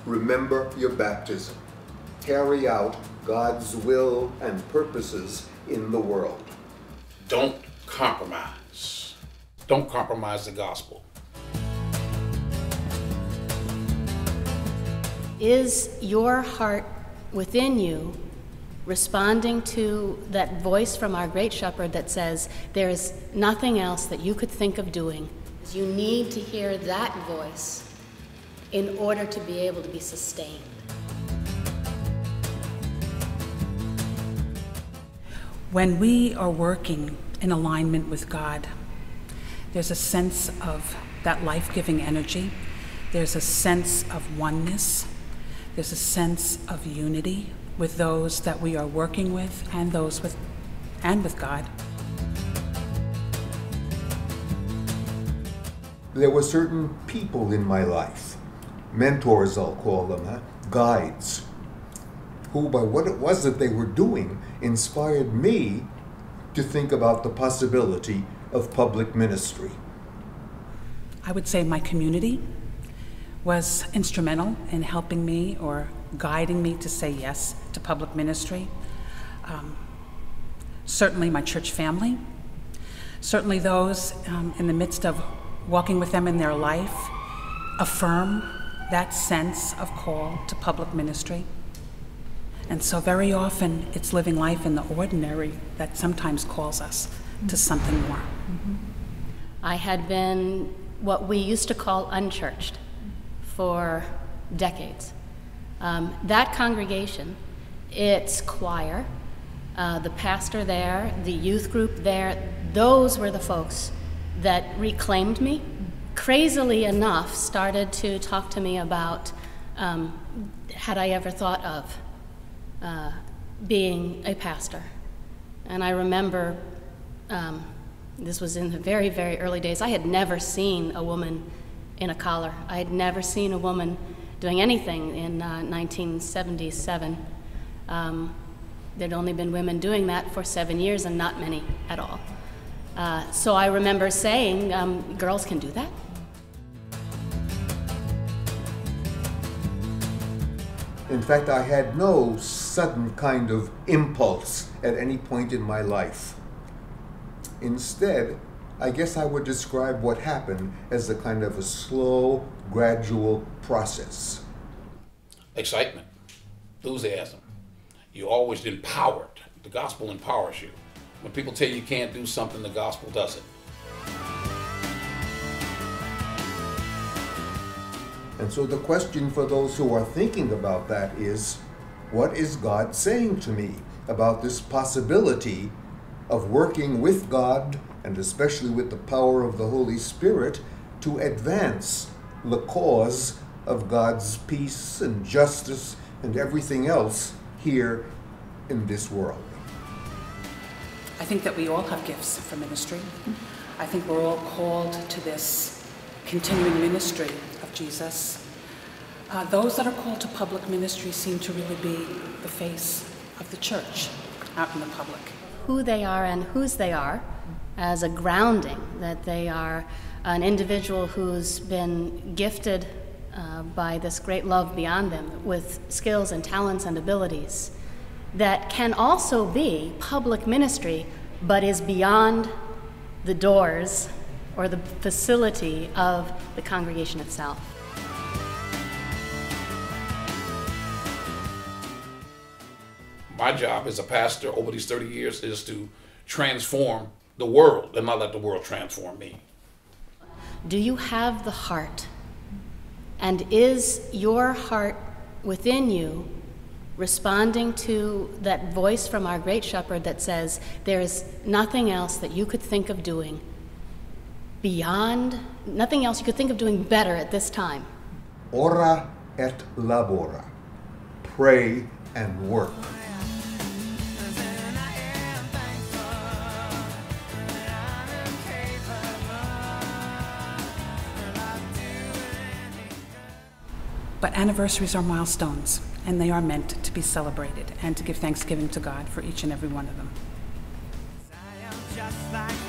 Remember your baptism. Carry out God's will and purposes in the world. Don't compromise. Don't compromise the gospel. Is your heart within you responding to that voice from our great shepherd that says there is nothing else that you could think of doing? You need to hear that voice in order to be able to be sustained. When we are working in alignment with God, there's a sense of that life-giving energy. There's a sense of oneness. There's a sense of unity with those that we are working with and with God. There were certain people in my life, mentors I'll call them, guides, who by what it was that they were doing inspired me to think about the possibility of public ministry. I would say my community was instrumental in helping me or guiding me to say yes to public ministry. Certainly my church family, certainly those in the midst of walking with them in their life, affirm that sense of call to public ministry. And so very often it's living life in the ordinary that sometimes calls us to something more. I had been what we used to call unchurched for decades. That congregation, its choir, the pastor there, the youth group there, those were the folks that reclaimed me. Crazily enough, started to talk to me about had I ever thought of being a pastor. And I remember, this was in the very, very early days, I had never seen a woman in a collar. I had never seen a woman doing anything in 1977. There'd only been women doing that for 7 years and not many at all. So I remember saying, girls can do that? In fact, I had no sudden kind of impulse at any point in my life. Instead, I guess I would describe what happened as a kind of a slow, gradual process. Excitement, enthusiasm. You're always empowered. The gospel empowers you. When people tell you can't do something, the gospel does it. And so the question for those who are thinking about that is, what is God saying to me about this possibility of working with God, and especially with the power of the Holy Spirit, to advance the cause of God's peace and justice and everything else here in this world? I think that we all have gifts for ministry. I think we're all called to this continuing ministry of Jesus. Those that are called to public ministry seem to really be the face of the church out in the public. Who they are and whose they are as a grounding, that they are an individual who's been gifted by this great love beyond them with skills and talents and abilities that can also be public ministry, but is beyond the doors or the facility of the congregation itself. My job as a pastor over these 30 years is to transform the world and not let the world transform me. Do you have the heart? And is your heart within you responding to that voice from our great shepherd that says there is nothing else that you could think of doing beyond, nothing else you could think of doing better at this time? Ora et labora. Pray and work. But anniversaries are milestones, and they are meant to be celebrated and to give thanksgiving to God for each and every one of them.